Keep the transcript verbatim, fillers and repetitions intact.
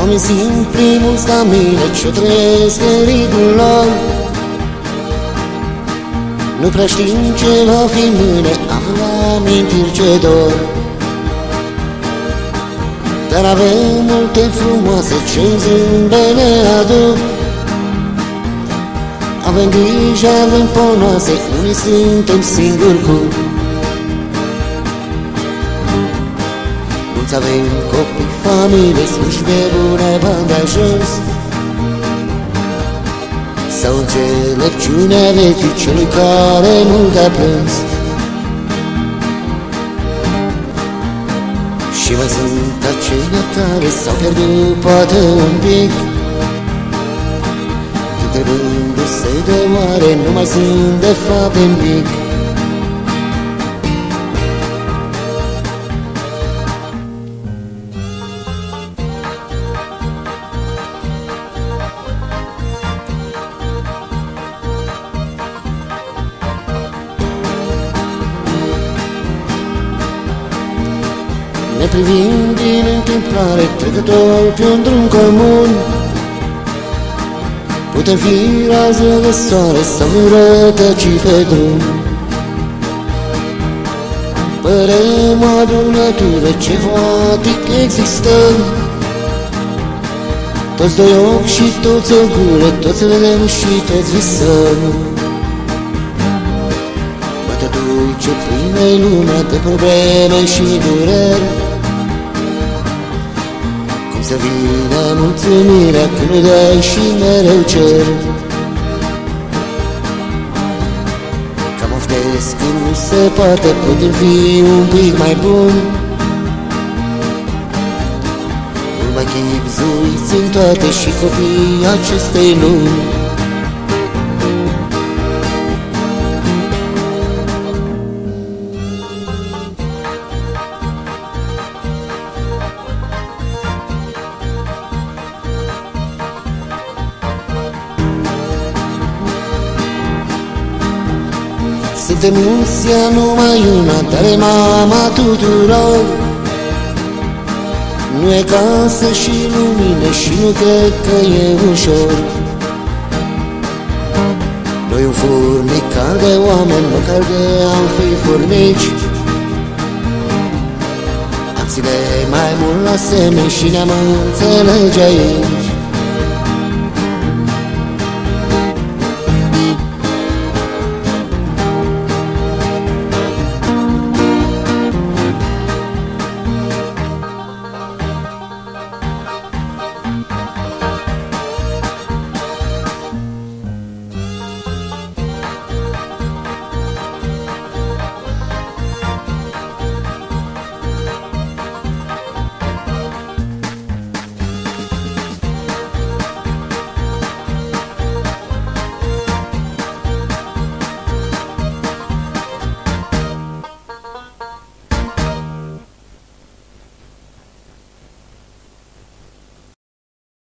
Oameni simpli, mulți ca mine, ce trăiesc în ritmul lor. Nu prea știm ce va fi mâine, avem amintiri ce dor. Dar avem multe frumoase ce zâmbet ne aduc. Avem grijă, avem ponoase, unii suntem singuri cu. Mulți avem copii, familie, slujbe bune, bani de ajuns. Sau înțelepciunea vieții celui care mult a plâns. Și mai sunt aceia care s-au pierdut poate un pic, întrebându-se de oare nu mai sunt de fapt nimic. Ne privim din întâmplare, trecător pe un drum comun. Putem fi rază de soare sau rătăci pe drum. Părem o adunătură ce voatic există. Toți doi ochi și toți o gură, toți vedem și toți visăm. Poate duce pline lumea de probleme și dureri. Să vină mulțumirea când nu dai și mereu cer. Cam oftesc când nu se poate, putem fi un pic mai bun. Nu mai chipzuiți în toate și copiii acestei lumi. Suntem mulți, ea numai una, dar e mama tuturor. Nu e casă și lumină și nu cred că e ușor. Noi un furnicar de oameni, măcar de am fi furnici. Am ține mai mult la semne și ne-am înțelege aici.